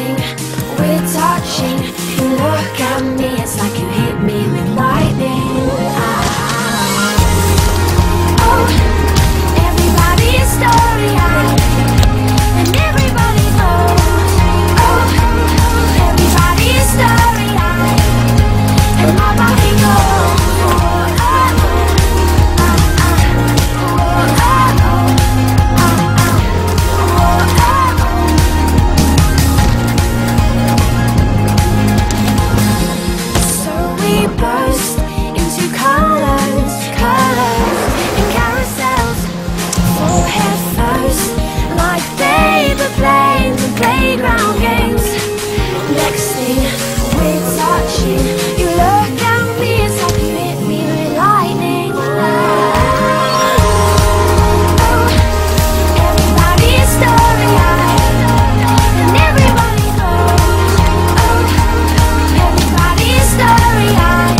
thing, we're touching. You look at me, it's like you hit me with lightning. Oh, everybody's story-eyed, and everybody knows. Oh, everybody's story-eyed, and my body goes. Burst into colors, and carousels, full head first, like paper planes and playground games. Next thing, we're touching. You look at me, it's like you hit me with lightning. Oh, everybody is story-eyed, and everybody knows. Oh, everybody is story-eyed.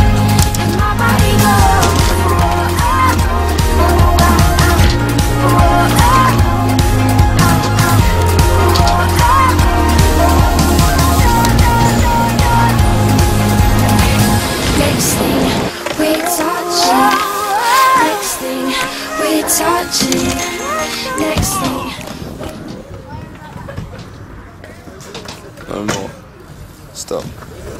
Touching. Next thing. No more. Stop.